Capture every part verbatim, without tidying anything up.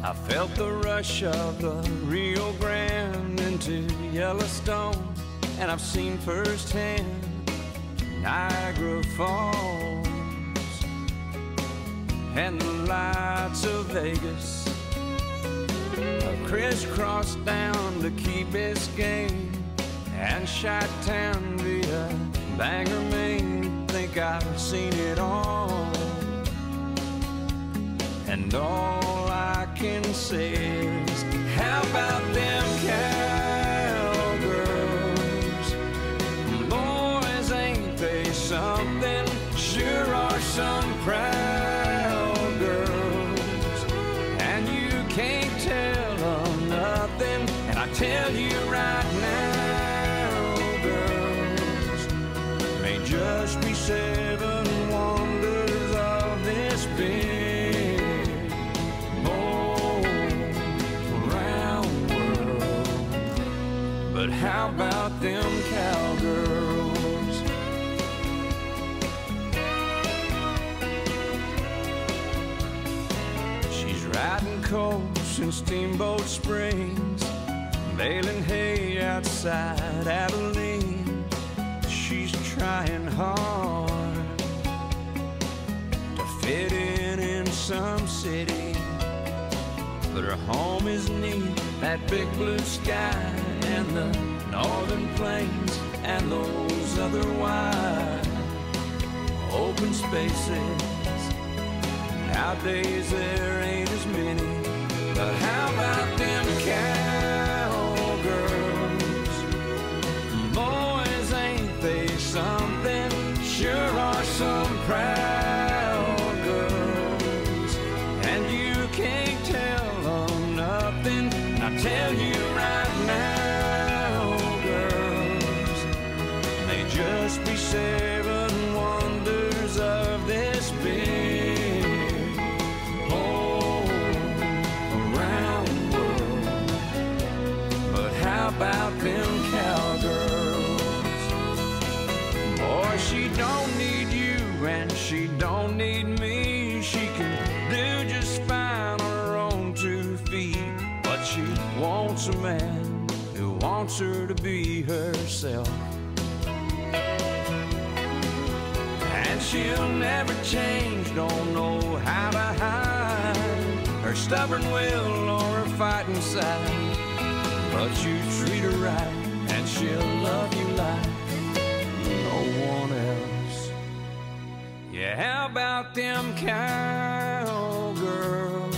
I felt the rush of the Rio Grande into Yellowstone, and I've seen firsthand Niagara Falls and the lights of Vegas. I've crisscrossed down to Key Biscayne and Chi-Town via Bangor, Maine. Think I've seen it all, and all I can say is, how about them cowgirls? Boys, ain't they something? Sure are some proud girls, and you can't tell them nothing. And I tell you right now, girls, may just be seven wonders of this big round world. But how about them cowgirls? She's riding coals in Steamboat Springs, baling hay outside Abilene. She's trying hard to fit in in some city, but her home is neat, that big blue sky and the northern plains and those other wide open spaces. Nowadays there ain't as many, but how about them cowgirls? Boys, ain't they something? Sure are some proud girls, and you can't tell them nothing. And I tell you right now, girls, they just be seven wonders of this big whole round world. But how about them cowgirls? Boy, she don't need you and she don't need me. She can do just fine on her own two feet, but she wants a man who wants her to be herself. And she'll never change, don't know how to hide her stubborn will or her fighting side. But you treat her right and she'll love you like no one else. Yeah, how about them cowgirls?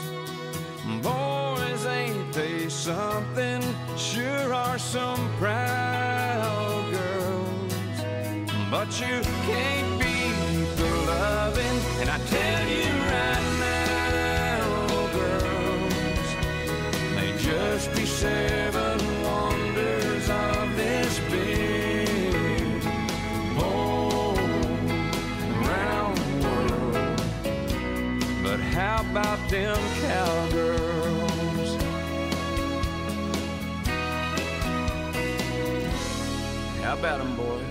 Boys, ain't they something? Sure are some proud girls, but you can't beat the loving. And I tell you right now, girls, they just be seven wonders of this big whole round world. But how about them cowgirls? How about them, boys?